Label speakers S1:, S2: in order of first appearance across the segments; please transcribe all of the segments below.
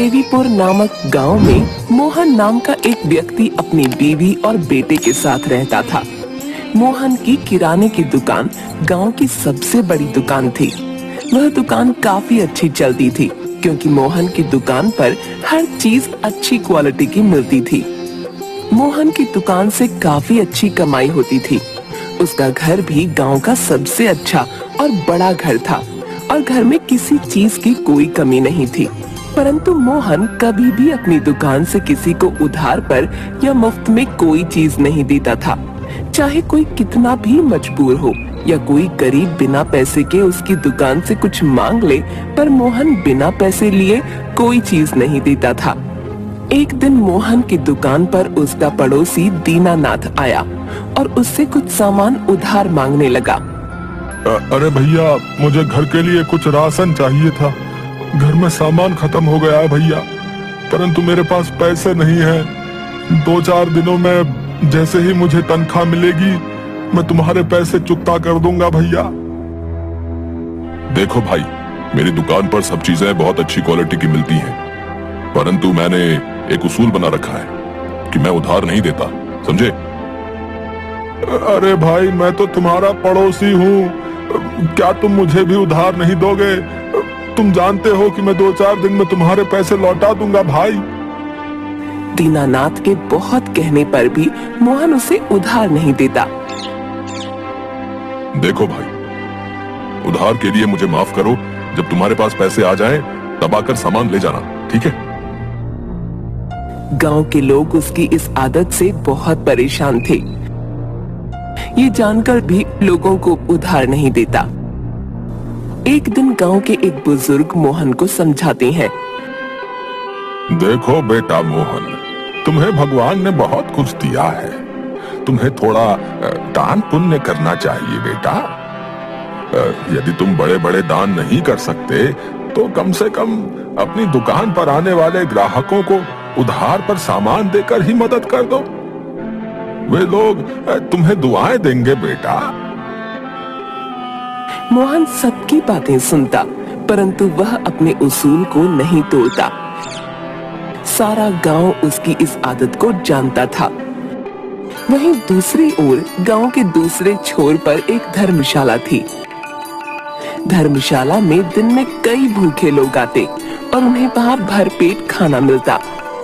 S1: देवीपुर नामक गांव में मोहन नाम का एक व्यक्ति अपनी बीवी और बेटे के साथ रहता था। मोहन की किराने की दुकान गांव की सबसे बड़ी दुकान थी। वह दुकान काफी अच्छी चलती थी क्योंकि मोहन की दुकान पर हर चीज अच्छी क्वालिटी की मिलती थी। मोहन की दुकान से काफी अच्छी कमाई होती थी। उसका घर भी गांव का सबसे अच्छा और बड़ा घर था और घर में किसी चीज की कोई कमी नहीं थी। परंतु मोहन कभी भी अपनी दुकान से किसी को उधार पर या मुफ्त में कोई चीज नहीं देता था। चाहे कोई कितना भी मजबूर हो या कोई गरीब बिना पैसे के उसकी दुकान से कुछ मांग ले, पर मोहन बिना पैसे लिए कोई चीज नहीं देता था। एक दिन मोहन की दुकान पर उसका पड़ोसी दीनानाथ आया और उससे कुछ सामान उधार मांगने लगा।
S2: अरे भैया, मुझे घर के लिए कुछ राशन चाहिए था। घर में सामान खत्म हो गया है भैया, परंतु मेरे पास पैसे नहीं है। 2-4 दिनों में जैसे ही मुझे तनख्वाह मिलेगी मैं तुम्हारे पैसे चुकता कर दूंगा भैया।
S3: देखो भाई, मेरी दुकान पर सब चीजें बहुत अच्छी क्वालिटी की मिलती हैं, परंतु मैंने एक उसूल बना रखा है कि मैं उधार नहीं देता, समझे?
S2: अरे भाई, मैं तो तुम्हारा पड़ोसी हूँ, क्या तुम मुझे भी उधार नहीं दोगे? तुम जानते हो कि मैं 2-4 दिन में तुम्हारे पैसे लौटा दूंगा भाई।
S1: दीनानाथ के बहुत कहने पर भी मोहन उसे उधार नहीं देता।
S3: देखो भाई, उधार के लिए मुझे माफ करो। जब तुम्हारे पास पैसे आ जाएं, तब आकर सामान ले जाना, ठीक है?
S1: गांव के लोग उसकी इस आदत से बहुत परेशान थे। ये जानकर भी लोगों को उधार नहीं देता। एक दिन गांव के एक बुजुर्ग मोहन को समझाते हैं।
S3: देखो बेटा मोहन, तुम्हें भगवान ने बहुत कुछ दिया है, तुम्हें थोड़ा दान पुण्य करना चाहिए बेटा। यदि तुम बड़े बड़े दान नहीं कर सकते तो कम से कम अपनी दुकान पर आने वाले ग्राहकों को उधार पर सामान देकर ही मदद कर दो। वे लोग तुम्हें दुआएं देंगे बेटा।
S1: मोहन सबकी बातें सुनता, परंतु वह अपने उसूल को नहीं तोड़ता। सारा गांव उसकी इस आदत को जानता था। वहीं दूसरी ओर गांव के दूसरे छोर पर एक धर्मशाला थी। धर्मशाला में दिन में कई भूखे लोग आते और उन्हें वहां भरपेट खाना मिलता।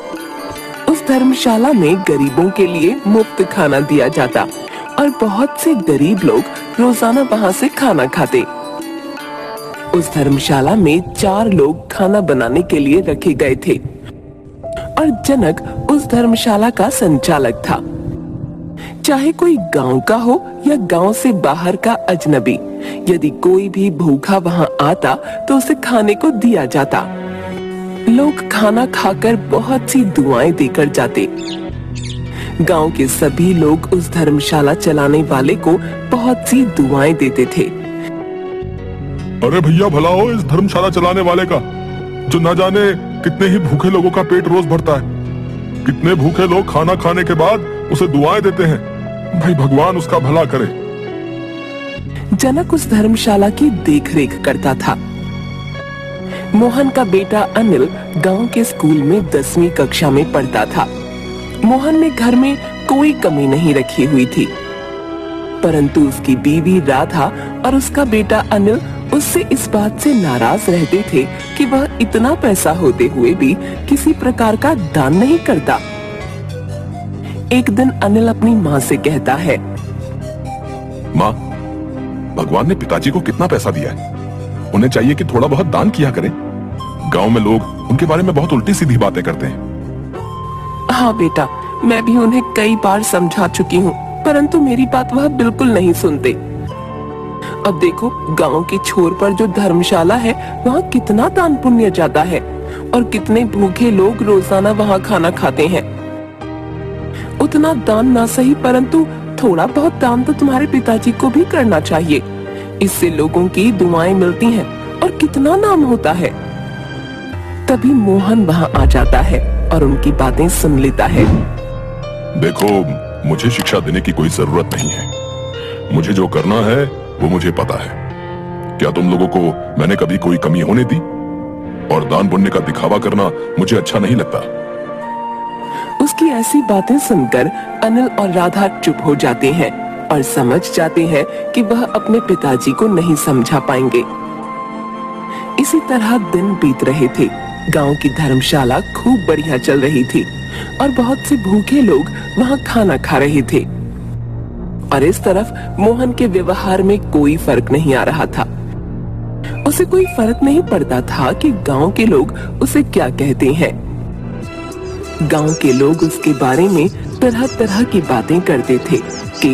S1: उस धर्मशाला में गरीबों के लिए मुफ्त खाना दिया जाता और बहुत से गरीब लोग रोजाना वहां से खाना खाते। उस धर्मशाला में 4 लोग खाना बनाने के लिए रखे गए थे और जनक उस धर्मशाला का संचालक था। चाहे कोई गांव का हो या गांव से बाहर का अजनबी, यदि कोई भी भूखा वहां आता तो उसे खाने को दिया जाता। लोग खाना खाकर बहुत सी दुआएं देकर जाते। गांव के सभी लोग उस धर्मशाला चलाने वाले को बहुत सी दुआएं देते थे।
S2: अरे भैया, भला हो इस धर्मशाला चलाने वाले का, जो न जाने कितने ही भूखे लोगों का पेट रोज भरता है। कितने भूखे लोग खाना खाने के बाद उसे दुआएं देते हैं। भाई भगवान उसका भला करे।
S1: जनक उस धर्मशाला की देखरेख करता था। मोहन का बेटा अनिल गांव के स्कूल में 10वीं कक्षा में पढ़ता था। मोहन ने घर में कोई कमी नहीं रखी हुई थी, परंतु उसकी बीवी राधा और उसका बेटा अनिल उससे इस बात से नाराज रहते थे कि वह इतना पैसा होते हुए भी किसी प्रकार का दान नहीं करता। एक दिन अनिल अपनी माँ से कहता है,
S3: माँ, भगवान ने पिताजी को कितना पैसा दिया है, उन्हें चाहिए कि थोड़ा बहुत दान किया करें। गांव में लोग उनके बारे में बहुत उल्टी सीधी बातें करते हैं।
S1: हाँ बेटा, मैं भी उन्हें कई बार समझा चुकी हूँ, परंतु मेरी बात वह बिल्कुल नहीं सुनते। अब देखो, गांव के छोर पर जो धर्मशाला है वहाँ कितना दान पुण्य जाता है और कितने भूखे लोग रोजाना वहाँ खाना खाते हैं। उतना दान ना सही, परंतु थोड़ा बहुत दान तो तुम्हारे पिताजी को भी करना चाहिए। इससे लोगों की दुआएं मिलती हैं और कितना नाम होता है। तभी मोहन वहाँ आ जाता है और उनकी बातें सुन लेता है।
S3: देखो, मुझे शिक्षा देने की कोई जरूरत नहीं है। मुझे जो करना है वो मुझे पता है। क्या तुम लोगों को मैंने कभी कोई कमी होने दी? और दान पुण्य का दिखावा करना मुझे अच्छा नहीं लगता।
S1: उसकी ऐसी बातें सुनकर अनिल और राधा चुप हो जाते हैं और समझ जाते हैं कि वह अपने पिताजी को नहीं समझा पाएंगे। इसी तरह दिन बीत रहे थे। गांव की धर्मशाला खूब बढ़िया चल रही थी और बहुत से भूखे लोग वहां खाना खा रहे थे। और इस तरफ मोहन के व्यवहार में कोई फर्क नहीं आ रहा था। उसे कोई फर्क नहीं पड़ता था कि गांव के लोग उसे क्या कहते हैं। गांव के लोग उसके बारे में तरह तरह की बातें करते थे कि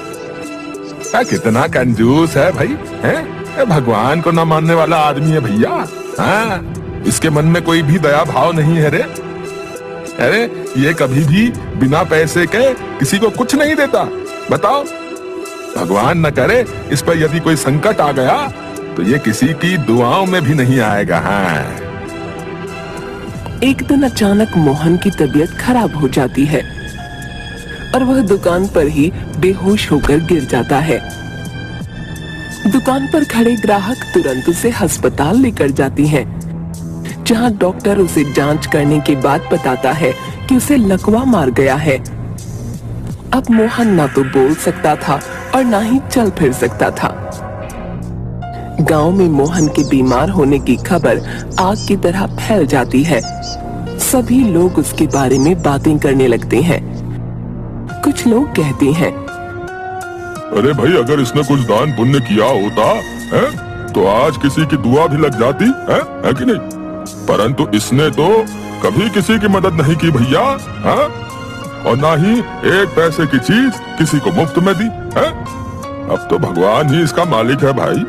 S3: कितना कंजूस है भाई, है? भगवान को ना मानने वाला आदमी है भैया। हाँ, इसके मन में कोई भी दया भाव नहीं है रे। अरे ये कभी भी बिना पैसे के किसी को कुछ नहीं देता। बताओ, भगवान न करे इस पर यदि कोई संकट आ गया तो ये किसी की दुआओं में भी नहीं आएगा। हाँ।
S1: एक दिन अचानक मोहन की तबीयत खराब हो जाती है और वह दुकान पर ही बेहोश होकर गिर जाता है। दुकान पर खड़े ग्राहक तुरंत उसे अस्पताल लेकर जाती हैं, जहां डॉक्टर उसे जांच करने के बाद बताता है कि उसे लकवा मार गया है। अब मोहन ना तो बोल सकता था और ना ही चल फिर सकता था। गांव में मोहन के बीमार होने की खबर आग की तरह फैल जाती है। सभी लोग उसके बारे में बातें करने लगते हैं। कुछ लोग कहते हैं,
S3: अरे भाई, अगर इसने कुछ दान पुण्य किया होता है तो आज किसी की दुआ भी लग जाती है कि नहीं? परंतु इसने तो कभी किसी की मदद नहीं की भैया। हाँ? और ना ही एक पैसे की चीज किसी को मुफ्त में दी है। अब तो भगवान ही इसका मालिक है भाई।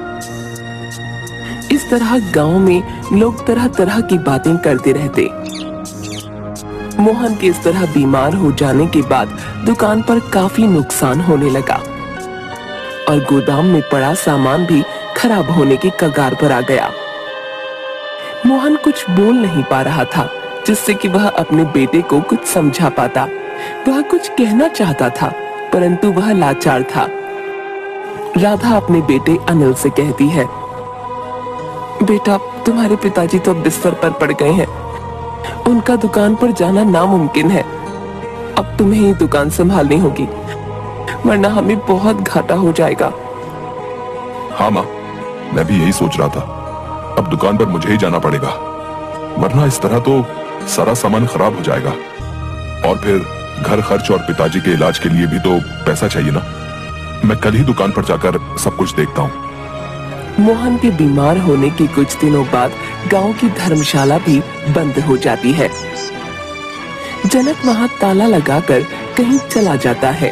S1: इस तरह गांव में लोग तरह तरह की बातें करते रहते। मोहन के इस तरह बीमार हो जाने के बाद दुकान पर काफी नुकसान होने लगा और गोदाम में पड़ा सामान भी खराब होने की कगार पर आ गया। मोहन कुछ बोल नहीं पा रहा था जिससे कि वह अपने बेटे को कुछ समझा पाता। वह कुछ कहना चाहता था परंतु वह लाचार था। राधा अपने बेटे अनिल से कहती है, बेटा, तुम्हारे पिताजी तो बिस्तर पर पड़ गए हैं। उनका दुकान पर जाना नामुमकिन है। अब तुम्हें ही दुकान संभालनी होगी, वरना हमें बहुत घाटा हो जाएगा।
S3: हाँ माँ, मैं भी यही सोच रहा था। अब दुकान पर मुझे ही जाना पड़ेगा, वरना इस तरह तो सारा सामान खराब हो जाएगा और फिर घर खर्च और पिताजी के इलाज के लिए भी तो पैसा चाहिए ना। मैं कल ही दुकान पर जाकर सब कुछ देखता हूँ।
S1: मोहन के बीमार होने के कुछ दिनों बाद गांव की धर्मशाला भी बंद हो जाती है। जनक वहां ताला लगाकर कहीं चला जाता है।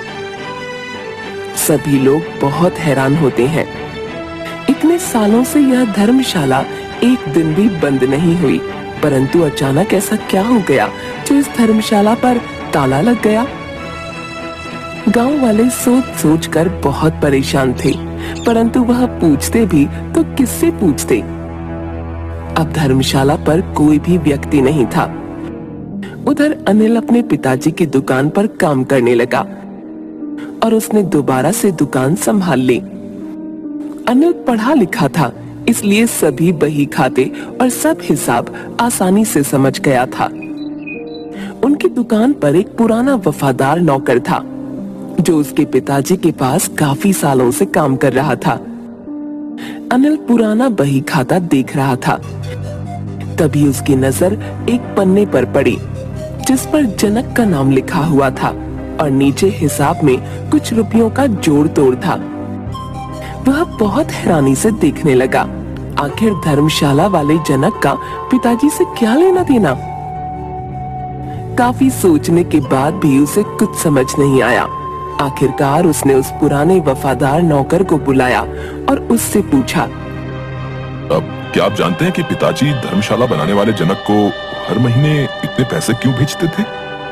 S1: सभी लोग बहुत हैरान होते हैं। इतने सालों से यह धर्मशाला एक दिन भी बंद नहीं हुई, परंतु अचानक ऐसा क्या हो गया जो इस धर्मशाला पर ताला लग गया? गांव वाले सोच सोच कर बहुत परेशान थे, परंतु वह पूछते भी तो किससे पूछते? अब धर्मशाला पर कोई भी व्यक्ति नहीं था। उधर अनिल अपने पिताजी की दुकान पर काम करने लगा और उसने दोबारा से दुकान संभाल ली। अनिल पढ़ा लिखा था, इसलिए सभी बही खाते और सब हिसाब आसानी से समझ गया था। उनकी दुकान पर एक पुराना वफादार नौकर था जो उसके पिताजी के पास काफी सालों से काम कर रहा था। अनिल पुराना बही खाता देख रहा था। तभी उसकी नजर एक पन्ने पर पड़ी जिस पर जनक का नाम लिखा हुआ था और नीचे हिसाब में कुछ रुपयों का जोड़ तोड़ था। वह बहुत हैरानी से देखने लगा। आखिर धर्मशाला वाले जनक का पिताजी से क्या लेना देना? काफी सोचने के बाद भी उसे कुछ समझ नहीं आया। आखिरकार उसने उस पुराने वफादार नौकर को बुलाया और उससे पूछा,
S3: अब क्या आप जानते हैं कि पिताजी धर्मशाला बनाने वाले जनक को हर महीने इतने पैसे क्यों भेजते थे?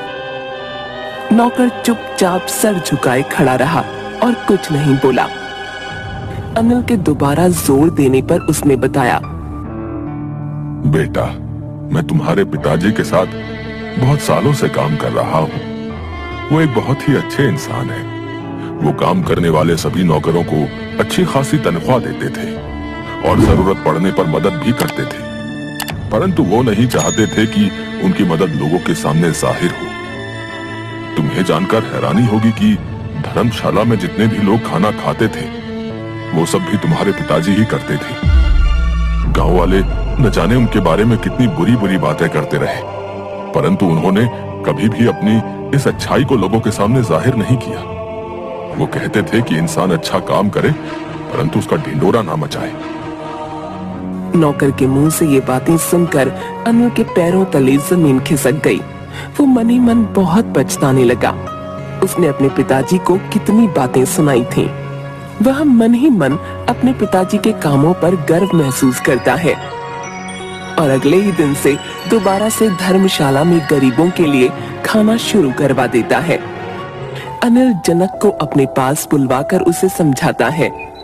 S1: नौकर चुपचाप सर झुकाए खड़ा रहा और कुछ नहीं बोला। अनिल के दोबारा जोर देने पर उसने बताया,
S3: बेटा, मैं तुम्हारे पिताजी के साथ बहुत सालों से काम कर रहा हूँ। वो एक बहुत ही अच्छे इंसान है। वो काम करने वाले सभी नौकरों को अच्छी खासी तनख्वाह देते थे और जरूरत पड़ने पर मदद भी करते थे। परंतु वो नहीं चाहते थे कि उनकी मदद लोगों के सामने जाहिर हो। तुम्हें जानकर हैरानी होगी कि धर्मशाला में जितने भी लोग खाना खाते थे वो सब भी तुम्हारे पिताजी ही करते थे। गांव वाले न जाने उनके बारे में कितनी बुरी बुरी बातें करते रहे, परंतु उन्होंने कभी भी अपनी इस अच्छाई को लोगों के सामने जाहिर नहीं किया। वो कहते थे कि इंसान अच्छा काम करे परंतु उसका ढिंडोरा ना मचाए।
S1: नौकर के मुंह से ये बातें सुनकर अनिल के पैरों तले जमीन खिसक गई। वो मन ही मन बहुत पछताने लगा। उसने अपने पिताजी को कितनी बातें सुनाई थीं। वह मन ही मन अपने पिताजी के कामों पर गर्व महसूस करता है और अगले ही दिन से दोबारा से धर्मशाला में गरीबों के लिए खाना शुरू करवा देता है। अनिल जनक को अपने पास बुलवाकर उसे समझाता है।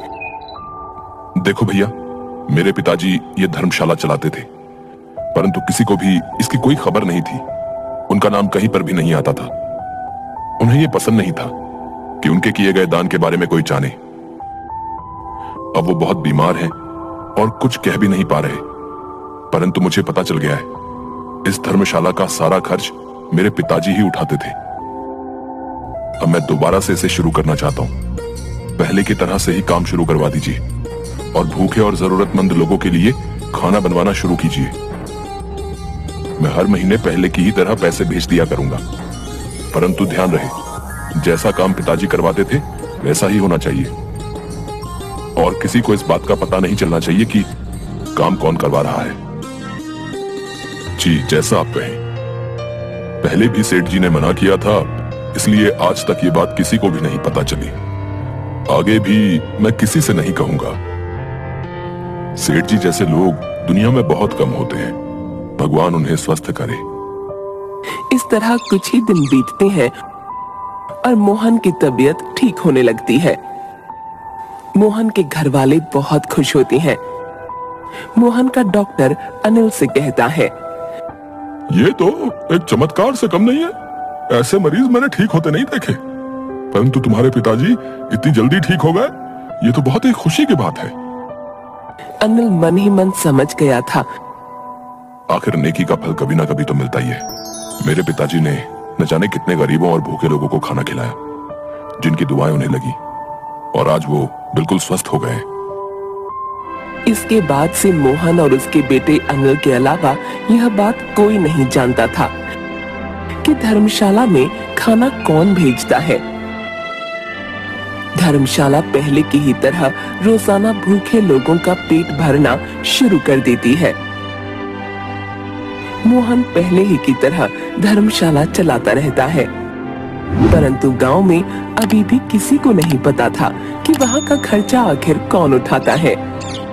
S3: देखो भैया, मेरे पिताजी ये धर्मशाला चलाते थे, परंतु किसी को भी इसकी कोई खबर नहीं थी। उनका नाम कहीं पर भी नहीं आता था। उन्हें ये पसंद नहीं था कि उनके किए गए दान के बारे में कोई जाने। अब वो बहुत बीमार हैं और कुछ कह भी नहीं पा रहे, परंतु मुझे पता चल गया है इस धर्मशाला का सारा खर्च मेरे पिताजी ही उठाते थे। अब मैं दोबारा से इसे शुरू करना चाहता हूं। पहले की तरह से ही काम शुरू करवा दीजिए और भूखे और जरूरतमंद लोगों के लिए खाना बनवाना शुरू कीजिए। मैं हर महीने पहले की ही तरह पैसे भेज दिया करूंगा, परंतु ध्यान रहे जैसा काम पिताजी करवाते थे वैसा ही होना चाहिए और किसी को इस बात का पता नहीं चलना चाहिए कि काम कौन करवा रहा है। जी, जैसा आप कहें। पहले भी सेठ जी ने मना किया था, इसलिए आज तक ये बात किसी को भी नहीं पता चली। आगे भी मैं किसी से नहीं कहूंगा। सेठ जी जैसे लोग दुनिया में बहुत कम होते हैं। भगवान उन्हें स्वस्थ करे।
S1: इस तरह कुछ ही दिन बीतते हैं और मोहन की तबीयत ठीक होने लगती है। मोहन के घर वाले बहुत खुश होते हैं। मोहन का डॉक्टर अनिल से कहता है,
S3: ये तो एक चमत्कार से कम नहीं है। ऐसे मरीज मैंने ठीक होते नहीं देखे, परंतु तुम्हारे पिताजी इतनी जल्दी ठीक हो गए, ये तो बहुत ही खुशी की बात है।
S1: अनिल मन ही मन समझ गया था,
S3: आखिर नेकी का फल कभी ना कभी तो मिलता ही है। मेरे पिताजी ने न जाने कितने गरीबों और भूखे लोगों को खाना खिलाया, जिनकी दुआएं उन्हें लगी और आज वो बिल्कुल स्वस्थ हो गए।
S1: इसके बाद से मोहन और उसके बेटे अनिल के अलावा यह बात कोई नहीं जानता था कि धर्मशाला में खाना कौन भेजता है। धर्मशाला पहले की ही तरह रोजाना भूखे लोगों का पेट भरना शुरू कर देती है। मोहन पहले ही की तरह धर्मशाला चलाता रहता है, परंतु गांव में अभी भी किसी को नहीं पता था कि वहां का खर्चा आखिर कौन उठाता है।